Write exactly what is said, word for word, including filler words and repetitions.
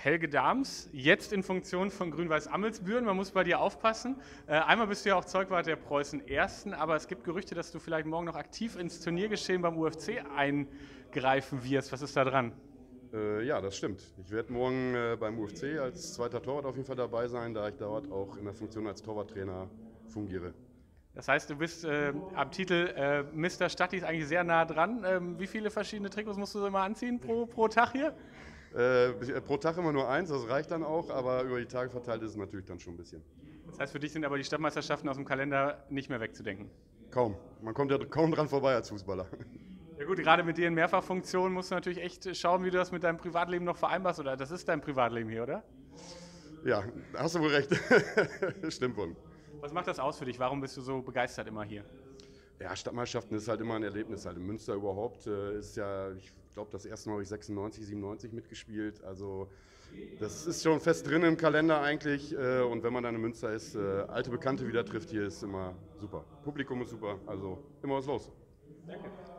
Helge Dahms, jetzt in Funktion von Grün-Weiß Ammelsbüren. Man muss bei dir aufpassen. Äh, einmal bist du ja auch Zeugwart der Preußen Ersten, aber es gibt Gerüchte, dass du vielleicht morgen noch aktiv ins Turniergeschehen beim U F C eingreifen wirst. Was ist da dran? Äh, ja, das stimmt. Ich werde morgen äh, beim U F C als zweiter Torwart auf jeden Fall dabei sein, da ich dort auch in der Funktion als Torwarttrainer fungiere. Das heißt, du bist äh, am Titel äh, Mister Stadtis eigentlich sehr nah dran. Ähm, wie viele verschiedene Trikots musst du immer anziehen pro, pro Tag hier? Äh, pro Tag immer nur eins, das reicht dann auch, aber über die Tage verteilt ist es natürlich dann schon ein bisschen. Das heißt, für dich sind aber die Stadtmeisterschaften aus dem Kalender nicht mehr wegzudenken? Kaum. Man kommt ja kaum dran vorbei als Fußballer. Ja gut, gerade mit dir in Mehrfachfunktionen musst du natürlich echt schauen, wie du das mit deinem Privatleben noch vereinbarst. Oder das ist dein Privatleben hier, oder? Ja, hast du wohl recht. Stimmt wohl. Was macht das aus für dich? Warum bist du so begeistert immer hier? Ja, Stadtmeisterschaften ist halt immer ein Erlebnis. Halt in Münster überhaupt äh, ist ja, ich glaube, das erste Mal habe ich sechsundneunzig, siebenundneunzig mitgespielt. Also das ist schon fest drin im Kalender eigentlich. Äh, und wenn man dann in Münster ist, äh, alte Bekannte wieder trifft, hier ist immer super. Publikum ist super, also immer was los. Danke.